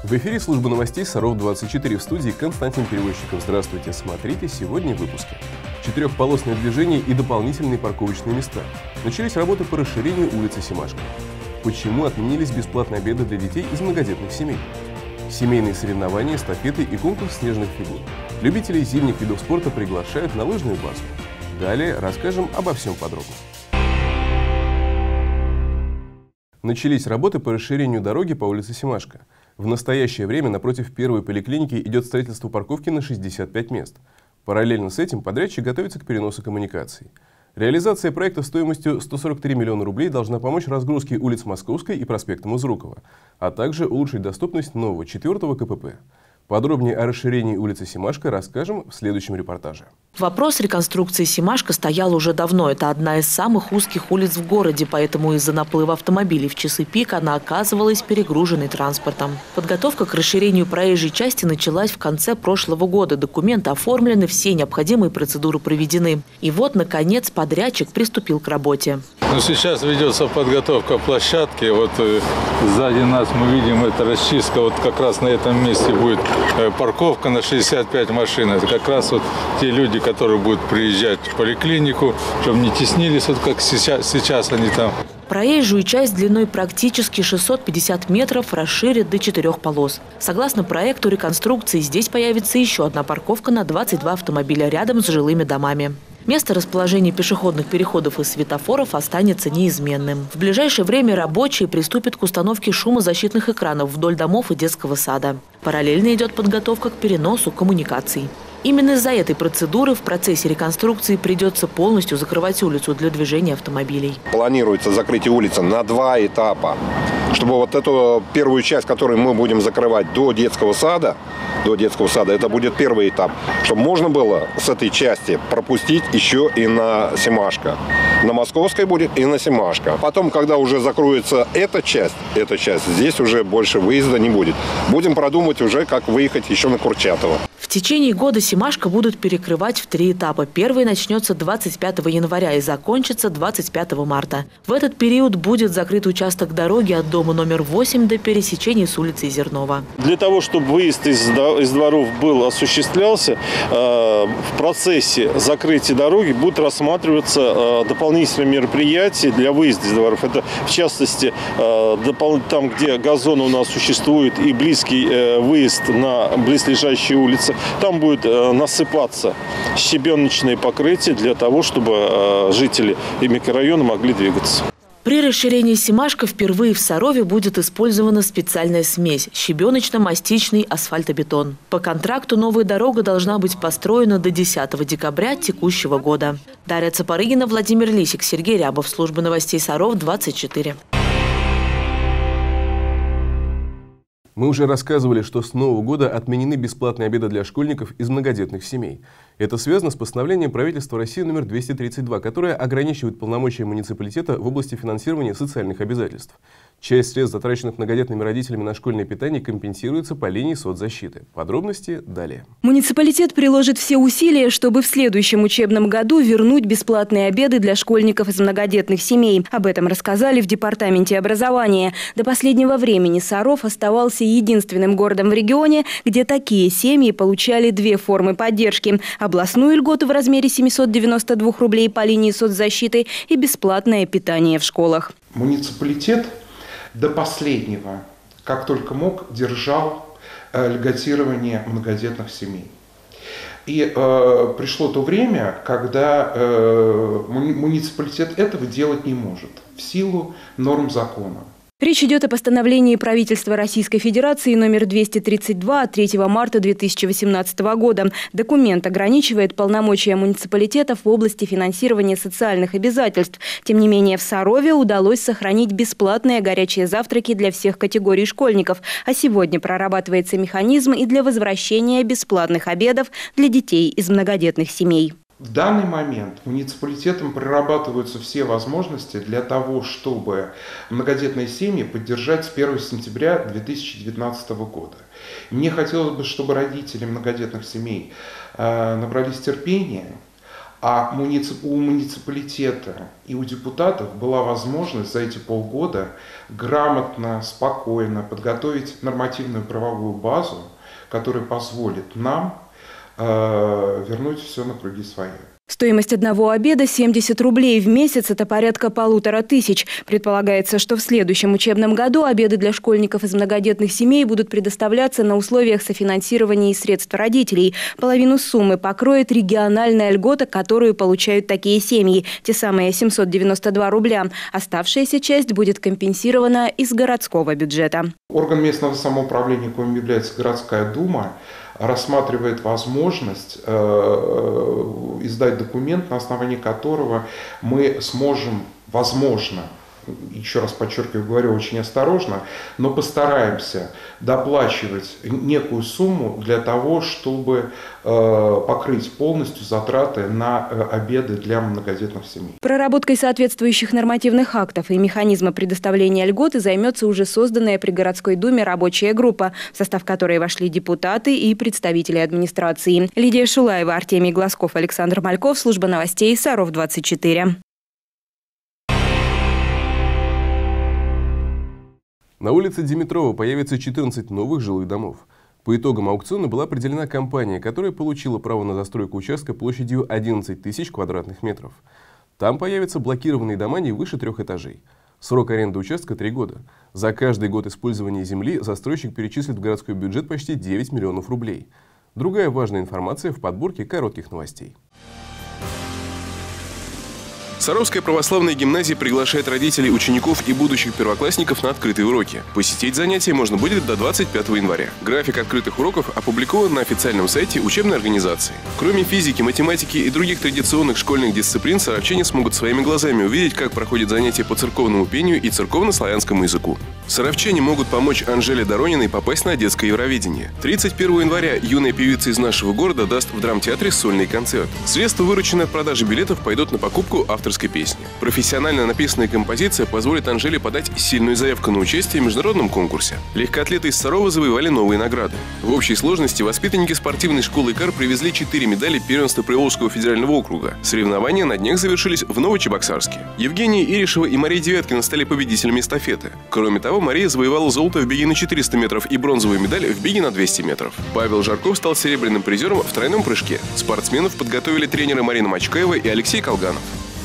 В эфире служба новостей Саров-24, в студии Константин Перевозчиков. Здравствуйте, смотрите сегодня в выпуске. Четырехполосное движение и дополнительные парковочные места. Начались работы по расширению улицы Семашко. Почему отменились бесплатные обеды для детей из многодетных семей? Семейные соревнования, эстафеты и конкурс снежных фигур. Любителей зимних видов спорта приглашают на лыжную базу. Далее расскажем обо всем подробно. Начались работы по расширению дороги по улице Семашко. В настоящее время напротив первой поликлиники идет строительство парковки на 65 мест. Параллельно с этим подрядчик готовится к переносу коммуникаций. Реализация проекта стоимостью 143 миллиона рублей должна помочь разгрузке улиц Московской и проспекта Музрукова, а также улучшить доступность нового 4-го КПП. Подробнее о расширении улицы Семашко расскажем в следующем репортаже. Вопрос реконструкции Семашко стоял уже давно. Это одна из самых узких улиц в городе, поэтому из-за наплыва автомобилей в часы пик она оказывалась перегруженной транспортом. Подготовка к расширению проезжей части началась в конце прошлого года. Документы оформлены, все необходимые процедуры проведены. И вот, наконец, подрядчик приступил к работе. Сейчас ведется подготовка площадки. Вот сзади нас мы видим, это расчистка. Вот как раз на этом месте будет парковка на 65 машин. Это как раз вот те люди, которые будут приезжать в поликлинику, чтобы не теснились, вот как сейчас они там. Проезжую часть длиной практически 650 метров расширят до 4 полос. Согласно проекту реконструкции, здесь появится еще одна парковка на 22 автомобиля рядом с жилыми домами. Место расположения пешеходных переходов и светофоров останется неизменным. В ближайшее время рабочие приступят к установке шумозащитных экранов вдоль домов и детского сада. Параллельно идет подготовка к переносу коммуникаций. Именно из-за этой процедуры в процессе реконструкции придется полностью закрывать улицу для движения автомобилей. Планируется закрытие улицы на 2 этапа, чтобы вот эту первую часть, которую мы будем закрывать до детского сада, это будет первый этап, чтобы можно было с этой части пропустить еще и на Семашко. На Московской будет и на Семашко. Потом, когда уже закроется эта часть, здесь уже больше выезда не будет. Будем продумывать уже, как выехать еще на Курчатово. В течение года Семашко будут перекрывать в 3 этапа. Первый начнется 25 января и закончится 25 марта. В этот период будет закрыт участок дороги от дома номер 8 до пересечения с улицей Зернова. Для того, чтобы выезд из дворов осуществлялся, в процессе закрытия дороги будут рассматриваться дополнительные мероприятия для выезда из дворов. Это, в частности, там, где газон у нас существует и близкий выезд на близлежащие улицы, там будет насыпаться щебеночное покрытие для того, чтобы жители и микрорайона могли двигаться. При расширении Семашко впервые в Сарове будет использована специальная смесь – щебеночно-мастичный асфальтобетон. По контракту новая дорога должна быть построена до 10 декабря текущего года. Дарья Цапарыгина, Владимир Лисик, Сергей Рябов. Служба новостей Саров-24. Мы уже рассказывали, что с нового года отменены бесплатные обеды для школьников из многодетных семей. Это связано с постановлением правительства России номер 232, которое ограничивает полномочия муниципалитета в области финансирования социальных обязательств. Часть средств, затраченных многодетными родителями на школьное питание, компенсируется по линии соцзащиты. Подробности далее. Муниципалитет приложит все усилия, чтобы в следующем учебном году вернуть бесплатные обеды для школьников из многодетных семей. Об этом рассказали в Департаменте образования. До последнего времени Саров оставался единственным городом в регионе, где такие семьи получали 2 формы поддержки – областную льготу в размере 792 рублей по линии соцзащиты и бесплатное питание в школах. Муниципалитет до последнего, как только мог, держал льготирование многодетных семей. И пришло то время, когда муниципалитет этого делать не может в силу норм закона. Речь идет о постановлении правительства Российской Федерации номер 232 от 3 марта 2018 года. Документ ограничивает полномочия муниципалитетов в области финансирования социальных обязательств. Тем не менее, в Сарове удалось сохранить бесплатные горячие завтраки для всех категорий школьников. А сегодня прорабатывается механизм и для возвращения бесплатных обедов для детей из многодетных семей. В данный момент муниципалитетом прорабатываются все возможности для того, чтобы многодетные семьи поддержать с 1 сентября 2019 года. Мне хотелось бы, чтобы родители многодетных семей набрались терпения, А у муниципалитета и у депутатов была возможность за эти полгода грамотно, спокойно подготовить нормативную правовую базу, которая позволит нам вернуть все на круги своя. Стоимость одного обеда 70 рублей в месяц – это порядка 1500. Предполагается, что в следующем учебном году обеды для школьников из многодетных семей будут предоставляться на условиях софинансирования из средств родителей. Половину суммы покроет региональная льгота, которую получают такие семьи – те самые 792 рубля. Оставшаяся часть будет компенсирована из городского бюджета. Орган местного самоуправления, коим является городская дума, рассматривает возможность издать документ, на основании которого мы сможем, возможно, еще раз подчеркиваю, говорю очень осторожно, но постараемся доплачивать некую сумму для того, чтобы покрыть полностью затраты на обеды для многодетных семей. Проработкой соответствующих нормативных актов и механизма предоставления льготы займется уже созданная при городской думе рабочая группа, в состав которой вошли депутаты и представители администрации. Лидия Шулаева, Артемий Глазков, Александр Мальков, служба новостей Саров 24. На улице Димитрова появится 14 новых жилых домов. По итогам аукциона была определена компания, которая получила право на застройку участка площадью 11 тысяч квадратных метров. Там появятся блокированные дома не выше 3 этажей. Срок аренды участка 3 года. За каждый год использования земли застройщик перечислит в городской бюджет почти 9 миллионов рублей. Другая важная информация в подборке коротких новостей. Саровская православная гимназия приглашает родителей, учеников и будущих первоклассников на открытые уроки. Посетить занятия можно будет до 25 января. График открытых уроков опубликован на официальном сайте учебной организации. Кроме физики, математики и других традиционных школьных дисциплин, саровчане смогут своими глазами увидеть, как проходят занятия по церковному пению и церковно-славянскому языку. Саровчане могут помочь Анжеле Дорониной попасть на детское Евровидение. 31 января юная певица из нашего города даст в драмтеатре сольный концерт. Средства, вырученные от продажи билетов, пойдут на покупку авторской песни. Профессионально написанная композиция позволит Анжеле подать сильную заявку на участие в международном конкурсе. Легкоатлеты из Сарова завоевали новые награды. В общей сложности воспитанники спортивной школы КАР привезли 4 медали первенства Приволжского федерального округа. Соревнования на днях завершились в Новочебоксарске. Евгения Иришева и Мария Девяткина стали победителями эстафеты. Кроме того, Мария завоевала золото в беге на 400 метров и бронзовую медаль в беге на 200 метров. Павел Жарков стал серебряным призером в тройном прыжке. Спортсменов подготовили тренеры Марина Мачкаева и Алексей Колганов.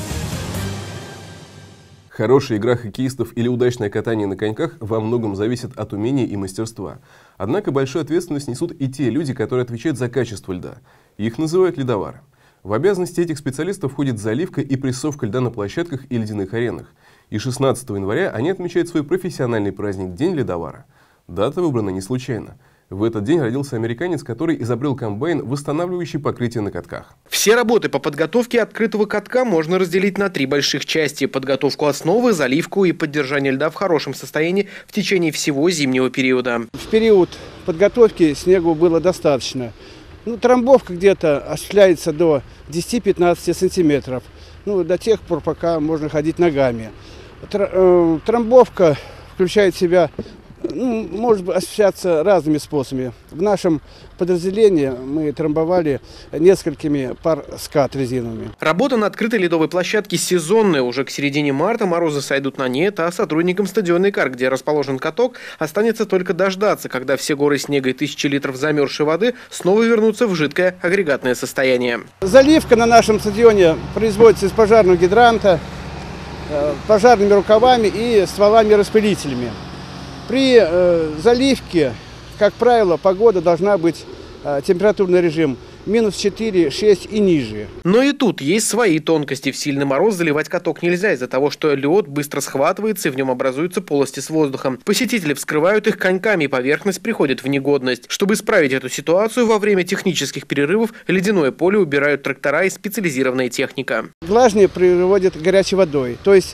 Хорошая игра хоккеистов или удачное катание на коньках во многом зависит от умения и мастерства. Однако большую ответственность несут и те люди, которые отвечают за качество льда. Их называют ледовары. В обязанности этих специалистов входит заливка и прессовка льда на площадках и ледяных аренах. И 16 января они отмечают свой профессиональный праздник – День ледовара. Дата выбрана не случайно. В этот день родился американец, который изобрел комбайн, восстанавливающий покрытие на катках. Все работы по подготовке открытого катка можно разделить на 3 больших части – подготовку основы, заливку и поддержание льда в хорошем состоянии в течение всего зимнего периода. В период подготовки снегу было достаточно. Трамбовка где-то осуществляется до 10-15 сантиметров. До тех пор, пока можно ходить ногами. Трамбовка включает в себя, может осуществляться разными способами. В нашем подразделении мы трамбовали несколькими пар скат резиновыми. Работа на открытой ледовой площадке сезонная. Уже к середине марта морозы сойдут на нет, а сотрудникам стадиона КАР, где расположен каток, останется только дождаться, когда все горы снега и 1000 литров замерзшей воды снова вернутся в жидкое агрегатное состояние. Заливка на нашем стадионе производится из пожарного гидранта, пожарными рукавами и стволами-распылителями. При заливке, как правило, погода должна быть, температурный режим минус 4, 6 и ниже. Но и тут есть свои тонкости. В сильный мороз заливать каток нельзя из-за того, что лед быстро схватывается и в нем образуются полости с воздухом. Посетители вскрывают их коньками, и поверхность приходит в негодность. Чтобы исправить эту ситуацию, во время технических перерывов ледяное поле убирают трактора и специализированная техника. Влажнее приводят горячей водой. То есть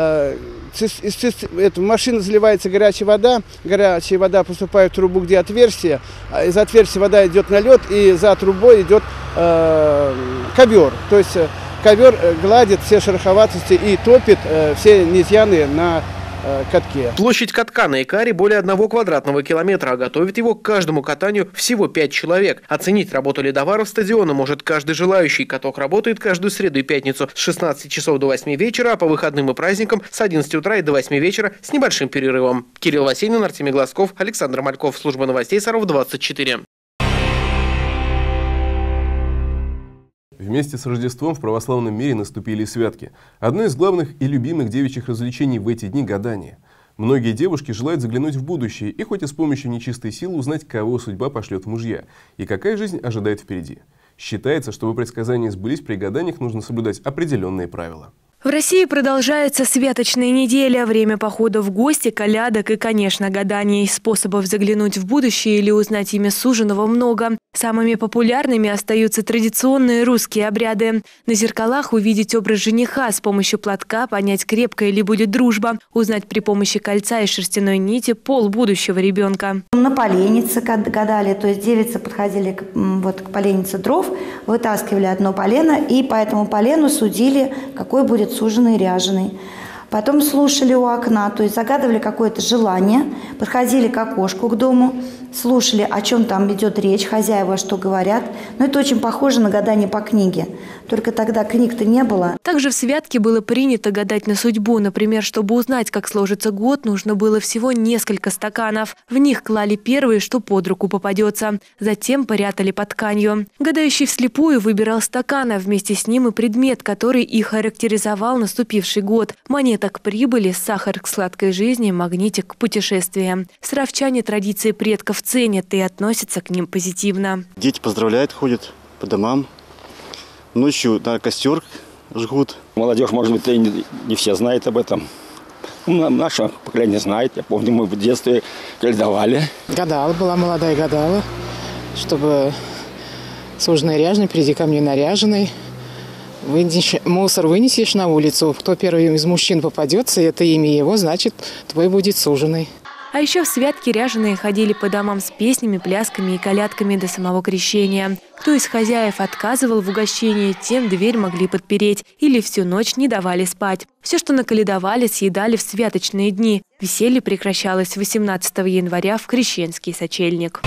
в машину заливается горячая вода поступает в трубу, где отверстие, из отверстия вода идет на лед, и за трубой идет ковер. То есть ковер гладит все шероховатости и топит все нитьяны на катке. Площадь катка на Икаре более 1 квадратного километра, а готовит его к каждому катанию всего 5 человек. Оценить работу ледоваров стадиона может каждый желающий. Каток работает каждую среду и пятницу с 16 часов до 8 вечера, а по выходным и праздникам с 11 утра и до 8 вечера с небольшим перерывом. Кирилл Васенин, Артемий Глазков, Александр Мальков. Служба новостей Саров-24. Вместе с Рождеством в православном мире наступили святки. Одно из главных и любимых девичьих развлечений в эти дни – гадание. Многие девушки желают заглянуть в будущее и хоть и с помощью нечистой силы узнать, кого судьба пошлет в мужья и какая жизнь ожидает впереди. Считается, чтобы предсказания сбылись, при гаданиях нужно соблюдать определенные правила. В России продолжается святочная неделя, время похода в гости, колядок и, конечно, гаданий. Способов заглянуть в будущее или узнать имя суженого много. Самыми популярными остаются традиционные русские обряды. На зеркалах увидеть образ жениха, с помощью платка понять, крепкая ли будет дружба, узнать при помощи кольца и шерстяной нити пол будущего ребенка. На поленнице гадали, то есть девицы подходили к поленнице дров, вытаскивали одно полено и по этому полену судили, какой будет суженый ряженый. Потом слушали у окна, то есть загадывали какое-то желание, подходили к окошку к дому, слушали, о чем там идет речь, хозяева что говорят. Но это очень похоже на гадание по книге. Только тогда книг-то не было. Также в святке было принято гадать на судьбу. Например, чтобы узнать, как сложится год, нужно было всего несколько стаканов. В них клали первые, что под руку попадется. Затем прятали под тканью. Гадающий вслепую выбирал стакан, а вместе с ним и предмет, который и характеризовал наступивший год. Монета к прибыли, сахар к сладкой жизни, магнитик к путешествиям. Саровчане традиции предков ценят и относятся к ним позитивно. Дети поздравляют, ходят по домам. Ночью на костер жгут. Молодежь, может быть, не все знают об этом. Наше поколение знает. Я помню, мы в детстве колядовали. Гадала была, молодая гадала, чтобы суженый ряженый, приди ко мне наряженный. Мусор вынесешь на улицу, кто первый из мужчин попадется, это имя его, значит, твой будет суженый. А еще в святки ряженые ходили по домам с песнями, плясками и колядками до самого крещения. Кто из хозяев отказывал в угощении, тем дверь могли подпереть или всю ночь не давали спать. Все, что наколядовали, съедали в святочные дни. Веселье прекращалось 18 января в Крещенский сочельник.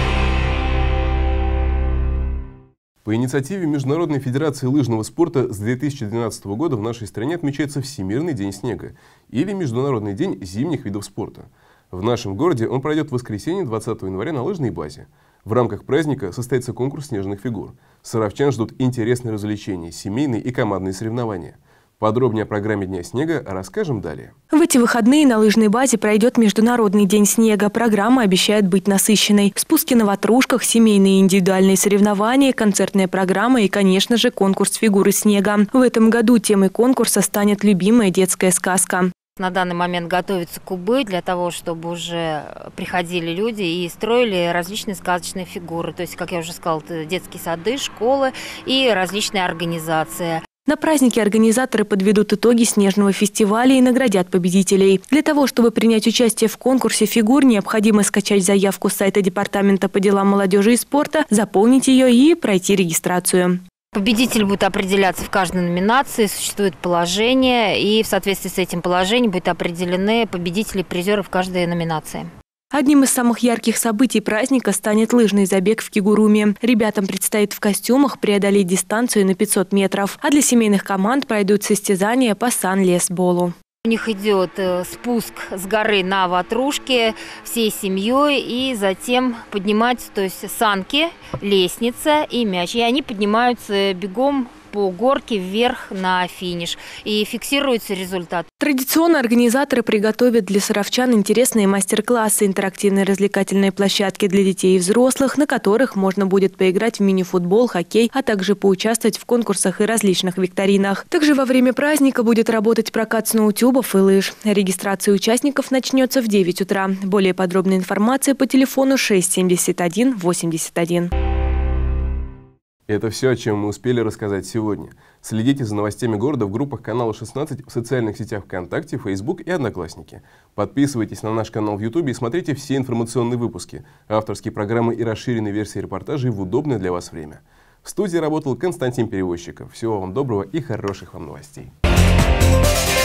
По инициативе Международной федерации лыжного спорта с 2012 года в нашей стране отмечается Всемирный день снега или Международный день зимних видов спорта. В нашем городе он пройдет в воскресенье 20 января на лыжной базе. В рамках праздника состоится конкурс снежных фигур. Саровчан ждут интересные развлечения, семейные и командные соревнования. Подробнее о программе Дня снега расскажем далее. В эти выходные на лыжной базе пройдет Международный день снега. Программа обещает быть насыщенной. Спуски на ватрушках, семейные и индивидуальные соревнования, концертная программа и, конечно же, конкурс фигуры снега. В этом году темой конкурса станет любимая детская сказка. На данный момент готовятся кубы для того, чтобы уже приходили люди и строили различные сказочные фигуры. То есть, как я уже сказала, это детские сады, школы и различные организации. На празднике организаторы подведут итоги снежного фестиваля и наградят победителей. Для того, чтобы принять участие в конкурсе фигур, необходимо скачать заявку с сайта Департамента по делам молодежи и спорта, заполнить ее и пройти регистрацию. Победитель будет определяться в каждой номинации, существует положение, и в соответствии с этим положением будут определены победители и призеры в каждой номинации. Одним из самых ярких событий праздника станет лыжный забег в Кигуруме. Ребятам предстоит в костюмах преодолеть дистанцию на 500 метров, а для семейных команд пройдут состязания по сан-лесболу. У них идет спуск с горы на ватрушке всей семьей и затем поднимать, то есть санки, лестница и мяч. И они поднимаются бегом по горке вверх на финиш. И фиксируется результат. Традиционно организаторы приготовят для саровчан интересные мастер-классы, интерактивные развлекательные площадки для детей и взрослых, на которых можно будет поиграть в мини-футбол, хоккей, а также поучаствовать в конкурсах и различных викторинах. Также во время праздника будет работать прокат сноутюбов и лыж. Регистрация участников начнется в 9 утра. Более подробная информация по телефону 671 81. Это все, о чем мы успели рассказать сегодня. Следите за новостями города в группах канала 16 в социальных сетях ВКонтакте, Facebook и Одноклассники. Подписывайтесь на наш канал в YouTube и смотрите все информационные выпуски, авторские программы и расширенные версии репортажей в удобное для вас время. В студии работал Константин Перевозчиков. Всего вам доброго и хороших вам новостей.